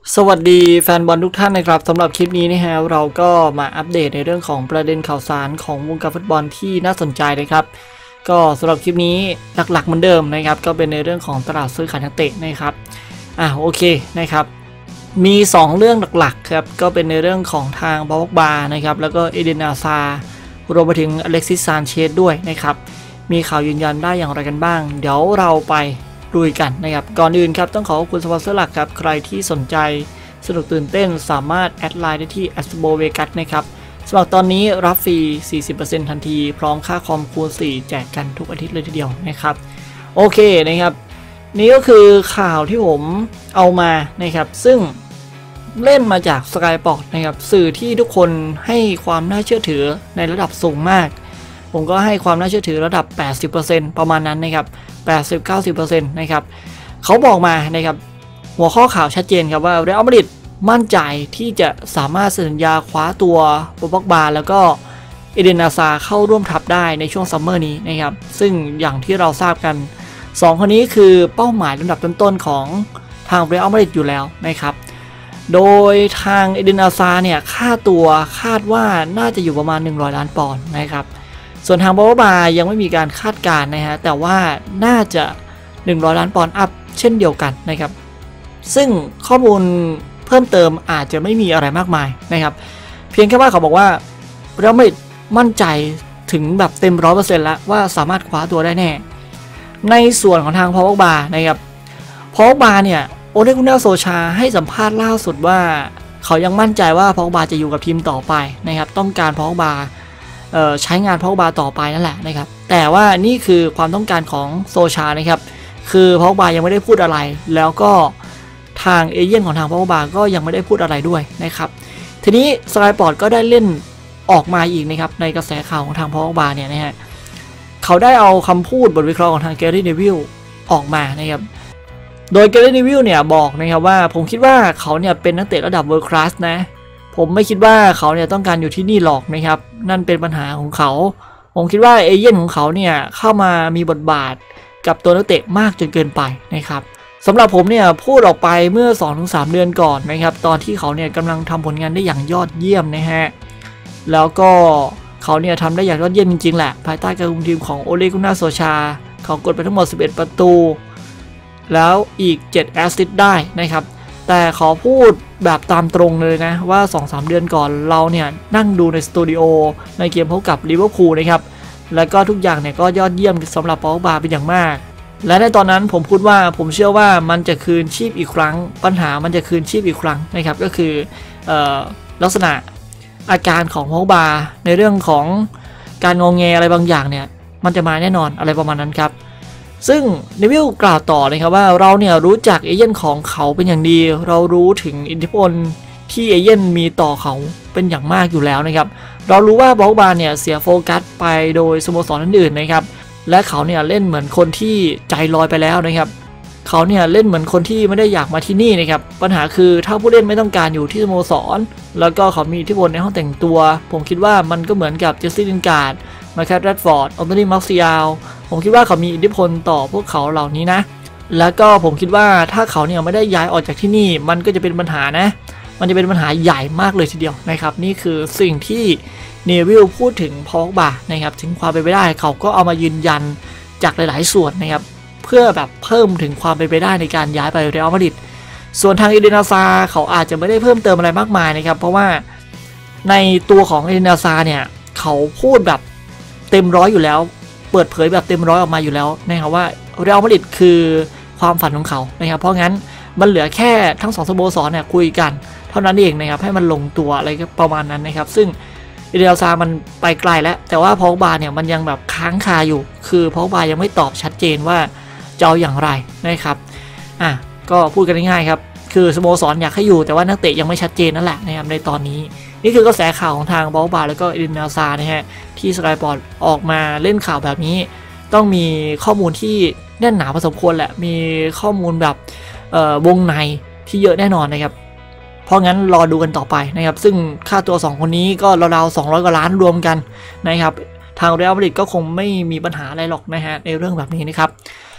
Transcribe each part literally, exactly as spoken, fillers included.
สวัสดีแฟนบอลทุกท่านนะครับสำหรับคลิปนี้นะฮะเราก็มาอัปเดตในเรื่องของประเด็นข่าวสารของวงการฟุตบอลที่น่าสนใจนะครับก็สำหรับคลิปนี้หลักๆเหมือนเดิมนะครับก็เป็นในเรื่องของตลาดซื้อขายนักเตะนะครับอ่ะโอเคนะครับมีสองเรื่องหลักๆครับก็เป็นในเรื่องของทางบล็อกบาร์นะครับแล้วก็เอเดนอาซารวมไปถึงอเล็กซิสซานเชสด้วยนะครับมีข่าวยืนยันได้อย่างไรกันบ้างเดี๋ยวเราไปลุยกันนะครับก่อนอื่นครับต้องขอขอบคุณสปอนเซอร์หลักครับใครที่สนใจสนุกตื่นเต้นสามารถแอดไลน์ได้ที่ แอสโบ เวกัส นะครับสำหรับตอนนี้รับฟรี สี่สิบเปอร์เซ็นต์ ทันทีพร้อมค่าคอมคูณสี่แจกกันทุกอาทิตย์เลยทีเดียวนะครับโอเคนะครับนี่ก็คือข่าวที่ผมเอามานะครับซึ่งเล่นมาจาก สกาย สปอร์ต นะครับสื่อที่ทุกคนให้ความน่าเชื่อถือในระดับสูงมากผมก็ให้ความน่าเชื่อถือระดับ แปดสิบเปอร์เซ็นต์ ประมาณนั้นนะครับ แปดสิบถึงเก้าสิบเปอร์เซ็นต์ นะครับเขาบอกมานะครับหัวข้อข่าวชัดเจนครับว่าเรอัลมาดริดมั่นใจที่จะสามารถสัญญาคว้าตัวโปรบ็อกบาแล้วก็เอเดนอาซาเข้าร่วมทัพได้ในช่วงซัมเมอร์นี้นะครับซึ่งอย่างที่เราทราบกันสองคนนี้คือเป้าหมายลำดับต้นๆของทางเรอัลมาดริดอยู่แล้วนะครับโดยทางเอเดนอาซาเนี่ยค่าตัวคาดว่าน่าจะอยู่ประมาณหนึ่งร้อยล้านปอนด์นะครับส่วนทางโปรบ็อกบายังไม่มีการคาดการณ์นะฮะแต่ว่าน่าจะหนึ่งร้อยล้านปอนด์อัพเช่นเดียวกันนะครับซึ่งข้อมูลเพิ่มเติมอาจจะไม่มีอะไรมากมายนะครับเพียงแค่ว่าเขาบอกว่าเราไม่มั่นใจถึงแบบเต็ม ร้อยเปอร์เซ็นต์ แล้วว่าสามารถคว้าตัวได้แน่ในส่วนของทางพอลบานะครับพอลบาเนี่ยโอเลกุนเนลโซชาให้สัมภาษณ์ล่าสุดว่าเขายังมั่นใจว่าพอลบาจะอยู่กับทีมต่อไปนะครับต้องการพอลบาใช้งานพอลบาต่อไปนั่นแหละนะครับแต่ว่านี่คือความต้องการของโซชานะครับคือพอลบายังไม่ได้พูดอะไรแล้วก็ทางเอเย่นของทางพอลบาก็ยังไม่ได้พูดอะไรด้วยนะครับทีนี้สกายสปอร์ตก็ได้เล่นออกมาอีกนะครับในกระแสข่าวของทางพอลบาเนี่ยนะฮะเขาได้เอาคำพูดบทวิเคราะห์ของทางแกรี่ เนวิลออกมานะครับโดยแกรี่ เนวิลเนี่ยบอกนะครับว่าผมคิดว่าเขาเนี่ยเป็นนักเตะระดับเวิลด์คลาสนะผมไม่คิดว่าเขาเนี่ยต้องการอยู่ที่นี่หรอกนะครับนั่นเป็นปัญหาของเขาผมคิดว่าเอเย่นของเขาเนี่ยเข้ามามีบทบาทกับตัวนักเตะมากจนเกินไปนะครับสำหรับผมเนี่ยพูดออกไปเมื่อ สองถึงสาม เดือนก่อนนะครับตอนที่เขาเนี่ยกำลังทำผลงานได้อย่างยอดเยี่ยมนะฮะแล้วก็เขาเนี่ยทำได้อย่างยอดเยี่ยมจริงๆแหละภายใต้การคุมทีมของโอเลกุนนาโซชาเขากดไปทั้งหมดสิบเอ็ดประตูแล้วอีกเจ็ดแอสซิสต์ได้นะครับแต่ขอพูดแบบตามตรงเลยนะว่า สองถึงสาม เดือนก่อนเราเนี่ยนั่งดูในสตูดิโอในเกมพบกับลิเวอร์พูลนะครับแล้วก็ทุกอย่างเนี่ยก็ยอดเยี่ยมสำหรับปอลบาเป็นอย่างมากและในตอนนั้นผมพูดว่าผมเชื่อว่ามันจะคืนชีพอีกครั้งปัญหามันจะคืนชีพอีกครั้งนะครับก็คือเอ่อลักษณะอาการของปอลบาในเรื่องของการงงแงอะไรบางอย่างเนี่ยมันจะมาแน่นอนอะไรประมาณนั้นครับซึ่งเนวิลกล่าวต่อนะครับว่าเราเนี่ยรู้จักเอเย่นของเขาเป็นอย่างดีเรารู้ถึงอิทธิพลที่เอเย่นมีต่อเขาเป็นอย่างมากอยู่แล้วนะครับเรารู้ว่าบล็อกบาร์เนี่ยเสียโฟกัสไปโดยสโมสรอื่นๆนะครับและเขาเนี่ยเล่นเหมือนคนที่ใจลอยไปแล้วนะครับเขาเนี่ยเล่นเหมือนคนที่ไม่ได้อยากมาที่นี่นะครับปัญหาคือถ้าผู้เล่นไม่ต้องการอยู่ที่สโมสรแล้วก็เขามีอิทธิพลในห้องแต่งตัวผมคิดว่ามันก็เหมือนกับเจสซี่ ลินการ์ดมาแคท แรดฟอร์ด ออนโทนี มาร์เซียลผมคิดว่าเขามีอิทธิพลต่อพวกเขาเหล่านี้นะแล้วก็ผมคิดว่าถ้าเขาเนี่ยไม่ได้ย้ายออกจากที่นี่มันก็จะเป็นปัญหานะมันจะเป็นปัญหาใหญ่มากเลยทีเดียวนะครับนี่คือสิ่งที่เนวิลพูดถึงพอลบานะครับถึงความเป็นไปได้เขาก็เอามายืนยันจากหลายๆส่วนนะครับเพื่อแบบเพิ่มถึงความเป็นไปได้ในการย้ายไปเรอัลมาดริดส่วนทางเอเดนอาซาเขาอาจจะไม่ได้เพิ่มเติมอะไรมากมายนะครับเพราะว่าในตัวของเอเดนอาซาเนี่ยเขาพูดแบบเต็มร้อยอยู่แล้วเปิดเผยแบบเต็มร้อยออกมาอยู่แล้วนะครับว่าเรอัลมาดริดคือความฝันของเขานะครับเพราะงั้นมันเหลือแค่ทั้งสองสโมสรเนี่ยคุยกันเท่านั้นเองนะครับให้มันลงตัวอะไรประมาณนั้นนะครับซึ่งเอเดนอาซามันไปไกลแล้วแต่ว่าพอลบาเนี่ยมันยังแบบค้างคาอยู่คือพอลบายังไม่ตอบชัดเจนว่าจะเอาอย่างไรนะครับอ่ะก็พูดกันง่ายๆครับคือสโมสรอยากให้อยู่แต่ว่านักเตะยังไม่ชัดเจนนั่นแหละนะครับในตอนนี้นี่คือกระแสข่าวของทางพอลบาแล้วก็เอเดนอาซานะฮะที่สกายสปอร์ตออกมาเล่นข่าวแบบนี้ต้องมีข้อมูลที่แน่นหนาพอสมควรแหละมีข้อมูลแบบวงในที่เยอะแน่นอนนะครับเพราะงั้นรอดูกันต่อไปนะครับซึ่งค่าตัวสองคนนี้ก็ราวๆสองร้อยกว่าล้านรวมกันนะครับทางเรอัลมาดริดก็คงไม่มีปัญหาอะไรหรอกนะฮะในเรื่องแบบนี้นะครับ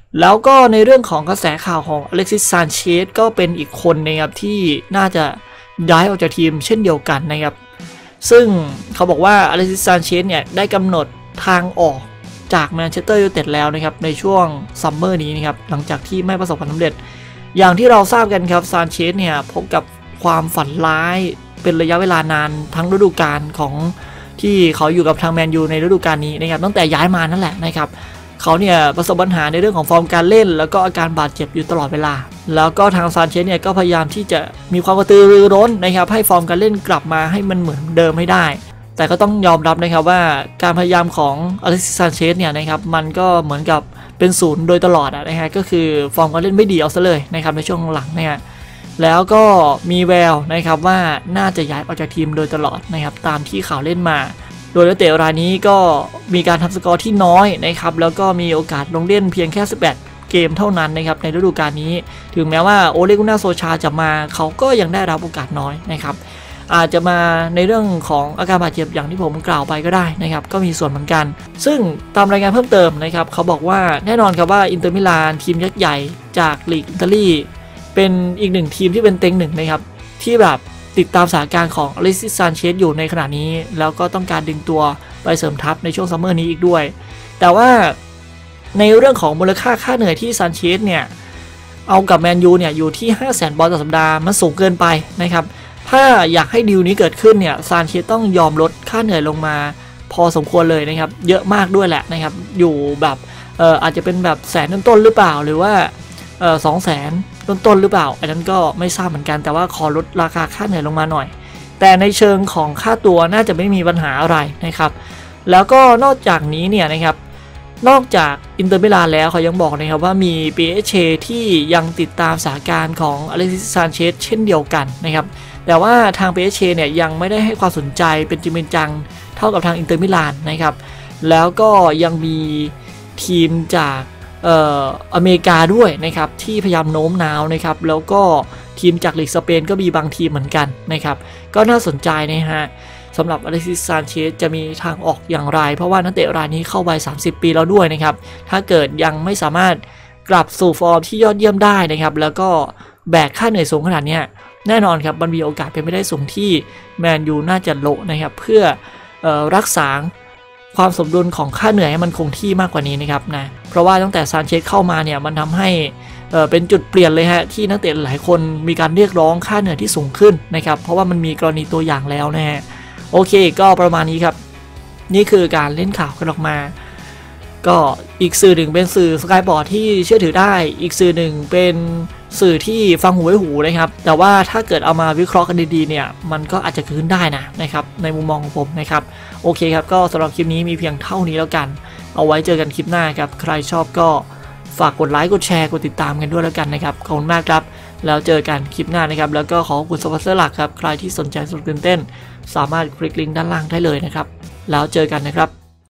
แล้วก็ในเรื่องของกระแสข่าวของอเล็กซิส ซานเชสก็เป็นอีกคนนะครับที่น่าจะย้ายออกจากทีมเช่นเดียวกันนะครับซึ่งเขาบอกว่าอเล็กซิส ซานเชสเนี่ยได้กำหนดทางออกจากแมนเชสเตอร์ยูไนเต็ดแล้วนะครับในช่วงซัมเมอร์นี้นะครับหลังจากที่ไม่ประสบความสำเร็จอย่างที่เราทราบกันครับซานเชสเนี่ยพบกับความฝันร้ายเป็นระยะเวลานานทั้งฤดูกาลของที่เขาอยู่กับทางแมนยูในฤดูกาลนี้นะครับตั้งแต่ย้ายมานั่นแหละนะครับเขาเนี่ยประสบปัญหาในเรื่องของฟอร์มการเล่นแล้วก็อาการบาดเจ็บอยู่ตลอดเวลาแล้วก็ทางซานเชสเนี่ยก็พยายามที่จะมีความกระตือรือร้นนะครับให้ฟอร์มการเล่นกลับมาให้มันเหมือนเดิมให้ได้แต่ก็ต้องยอมรับนะครับว่าการพยายามของอเล็กซิส ซานเชสเนี่ยนะครับมันก็เหมือนกับเป็นศูนย์โดยตลอดนะฮะก็คือฟอร์มการเล่นไม่ดีเอาซะเลยนะครับในช่วงหลังเนี่ยแล้วก็มีแววนะครับว่าน่าจะย้ายออกจากทีมโดยตลอดนะครับตามที่ข่าวเล่นมาโดยนักเตะรายนี้ก็มีการทำสกอร์ที่น้อยนะครับแล้วก็มีโอกาสลงเล่นเพียงแค่สิบแปดเกมเท่านั้นนะครับในฤดูกาลนี้ถึงแม้ว่าโอเลกุน่าโซชาจะมาเขาก็ยังได้รับโอกาสน้อยนะครับอาจจะมาในเรื่องของอาการบาดเจ็บอย่างที่ผมกล่าวไปก็ได้นะครับก็มีส่วนเหมือนกันซึ่งตามรายงานเพิ่มเติมนะครับเขาบอกว่าแน่นอนครับว่าอินเตอร์มิลานทีมยักษ์ใหญ่จากลีกอิตาลีเป็นอีกหนึ่งทีมที่เป็นเต็งหนึ่งนะครับที่แบบติดตามสถานการณ์ของอเล็กซิส ซานเชสอยู่ในขณะนี้แล้วก็ต้องการดึงตัวไปเสริมทัพในช่วงซัมเมอร์นี้อีกด้วยแต่ว่าในเรื่องของมูลค่าค่าเหนื่อยที่ซานเชสเนี่ยเอากับแมนยูเนี่ยอยู่ที่ ห้าแสน ปอนด์ต่อสัปดาห์มันสูงเกินไปนะครับถ้าอยากให้ดีลนี้เกิดขึ้นเนี่ยซานเชสต้องยอมลดค่าเหนื่อยลงมาพอสมควรเลยนะครับเยอะมากด้วยแหละนะครับอยู่แบบเอ่ออาจจะเป็นแบบแสนต้นๆหรือเปล่าหรือว่าเอ่อสองแสนต้นๆหรือเปล่าอันนั้นก็ไม่ทราบเหมือนกันแต่ว่าขอลดราคาค่าเหนื่อยลงมาหน่อยแต่ในเชิงของค่าตัวน่าจะไม่มีปัญหาอะไรนะครับแล้วก็นอกจากนี้เนี่ยนะครับนอกจากอินเตอร์มิลานแล้วเขายังบอกนะครับว่ามี พี เอส จี ที่ยังติดตามสถานการณ์ของอเล็กซิส ซานเชสเช่นเดียวกันนะครับแต่ว่าทาง พี เอส จี เนี่ยยังไม่ได้ให้ความสนใจเป็นจริงเป็นจังเท่ากับทางอินเตอร์มิลานนะครับแล้วก็ยังมีทีมจากเอ่ออเมริกาด้วยนะครับที่พยายามโน้มน้าวนะครับแล้วก็ทีมจากลีกสเปนก็มีบางทีมเหมือนกันนะครับก็น่าสนใจนะฮะสำหรับอเล็กซิส ซานเชสจะมีทางออกอย่างไรเพราะว่านักเตะรายนี้เข้าวัยสามสิบปีแล้วด้วยนะครับถ้าเกิดยังไม่สามารถกลับสู่ฟอร์มที่ยอดเยี่ยมได้นะครับแล้วก็แบกค่าเหนื่อยสูงขนาดนี้แน่นอนครับมันมีโอกาสเป็นไปได้สูงที่แมนยูน่าจะโละนะครับเพื่อเอ่อรักษาความสมดุลของค่าเหนื่อยให้มันคงที่มากกว่านี้นะครับนะเพราะว่าตั้งแต่ซานเชสเข้ามาเนี่ยมันทำให้เอ่อเป็นจุดเปลี่ยนเลยฮะที่นักเตะหลายคนมีการเรียกร้องค่าเหนื่อยที่สูงขึ้นนะครับเพราะว่ามันมีกรณีตัวอย่างแล้วนะฮะโอเคก็ประมาณนี้ครับนี่คือการเล่นข่าวกันออกมาก็อีกสื่อหนึ่งเป็นสื่อสกายบอร์ดที่เชื่อถือได้อีกสื่อหนึ่งเป็นสื่อที่ฟังหูไว้หูนะครับแต่ว่าถ้าเกิดเอามาวิเคราะห์กันดีๆเนี่ยมันก็อาจจะเกิดขึ้นได้นะนะครับในมุมมองของผมนะครับโอเคครับก็สำหรับคลิปนี้มีเพียงเท่านี้แล้วกันเอาไว้เจอกันคลิปหน้าครับใครชอบก็ฝากกดไลค์กดแชร์กดติดตามกันด้วยแล้วกันนะครับขอบคุณมากครับแล้วเจอกันคลิปหน้านะครับแล้วก็ขอขอบคุณสปอนเซอร์หลักครับใครที่สนใจสนุกตื่นเต้นสามารถคลิกลิงก์ด้านล่างได้เลยนะครับแล้วเจอกันนะครับ